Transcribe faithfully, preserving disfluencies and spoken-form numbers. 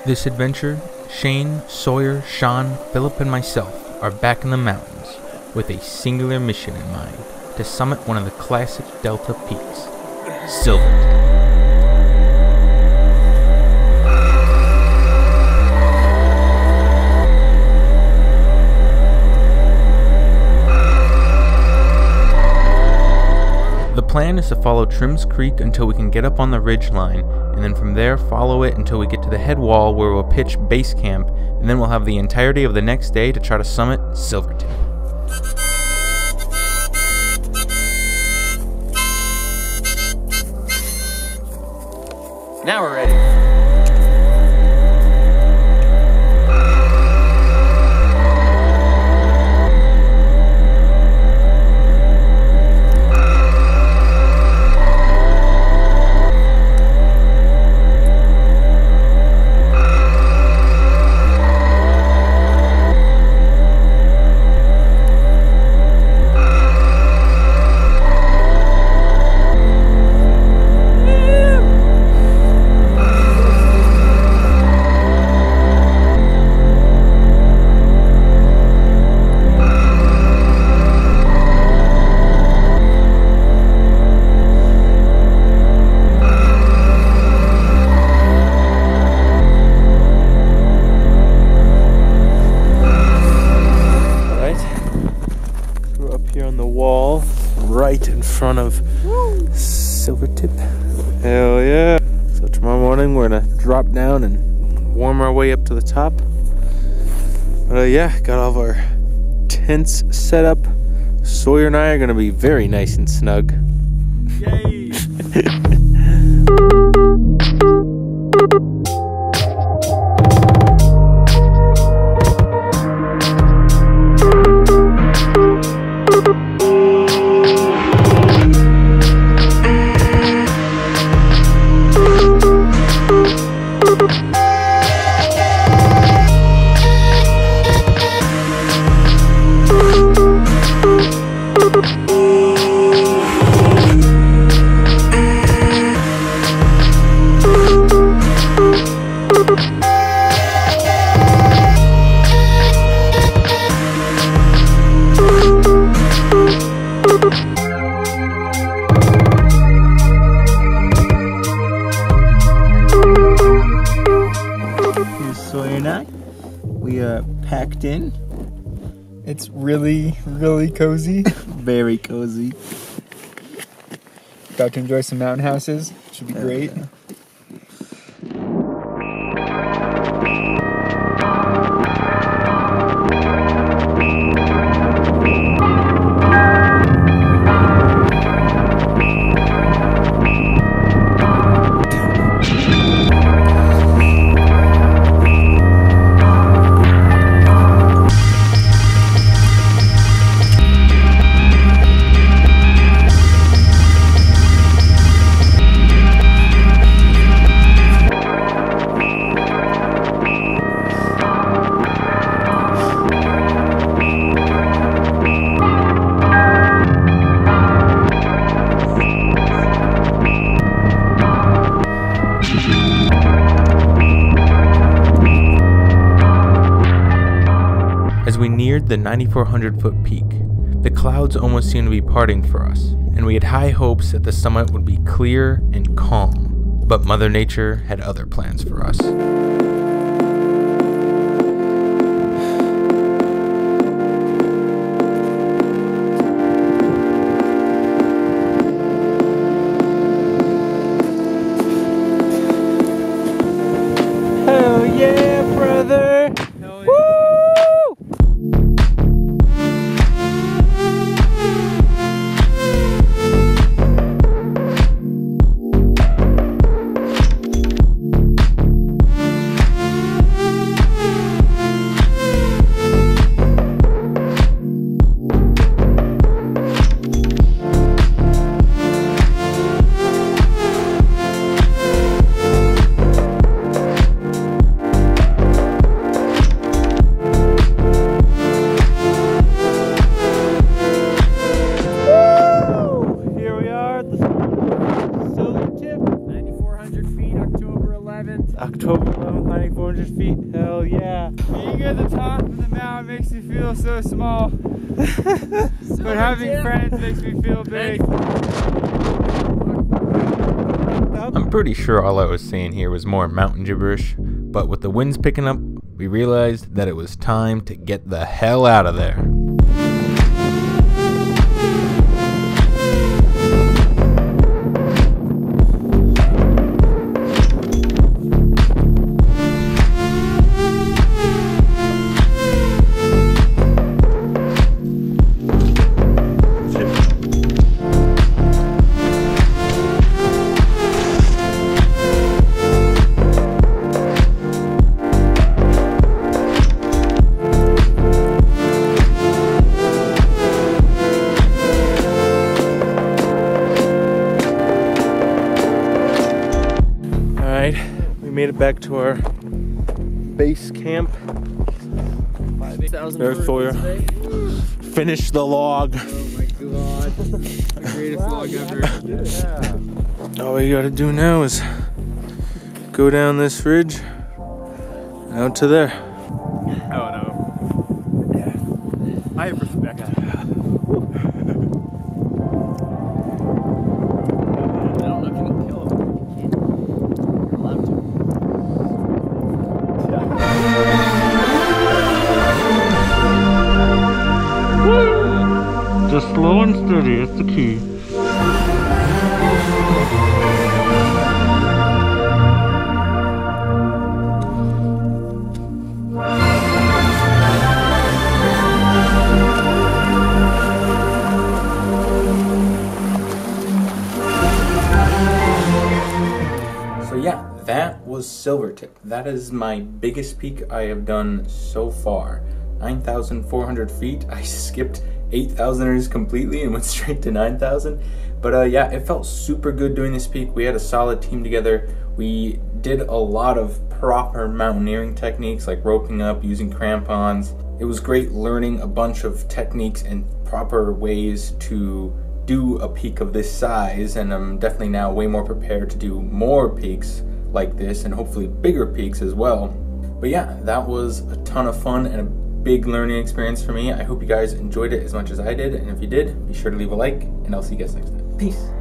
This adventure, Shane, Sawyer, Sean, Philip, and myself are back in the mountains with a singular mission in mind to summit one of the classic Delta peaks, Silvertip. The plan is to follow Trim's Creek until we can get up on the ridge line, and then from there follow it until we get to the head wall where we'll pitch base camp, and then we'll have the entirety of the next day to try to summit Silvertip. Now we're ready. Right in front of Silvertip. Hell yeah. So tomorrow morning we're gonna drop down and warm our way up to the top. But uh, yeah, got all of our tents set up. Sawyer and I are gonna be very nice and snug. Yay! Sawyer and I, we are packed in. It's really, really cozy. Very cozy. About to enjoy some mountain houses. Should be great. Yeah. As we neared the ninety-four hundred foot peak, the clouds almost seemed to be parting for us, and we had high hopes that the summit would be clear and calm, but Mother Nature had other plans for us. Hell yeah, brother! Hell yeah. Woo! eleventh. October eleventh, ninety-four hundred feet. Hell yeah. Being at the top of the mountain makes me feel so small. But having friends makes me feel big. I'm pretty sure all I was saying here was more mountain gibberish, but with the winds picking up, we realized that it was time to get the hell out of there. We made it back to our base camp. There's Sawyer. Finish the log. Oh my god. The greatest log ever. All we gotta do now is go down this ridge out to there. Oh no. Yeah. I have respect. Just slow and steady, it's the key. So yeah, that was Silvertip. That is my biggest peak I have done so far. nine thousand four hundred feet. I skipped eight thousanders completely and went straight to nine thousand. But uh, yeah, it felt super good doing this peak. We had a solid team together. We did a lot of proper mountaineering techniques like roping up, using crampons. It was great learning a bunch of techniques and proper ways to do a peak of this size, and I'm definitely now way more prepared to do more peaks like this and hopefully bigger peaks as well. But yeah, that was a ton of fun and a big learning experience for me. I hope you guys enjoyed it as much as I did, and if you did, be sure to leave a like, and I'll see you guys next time. Peace.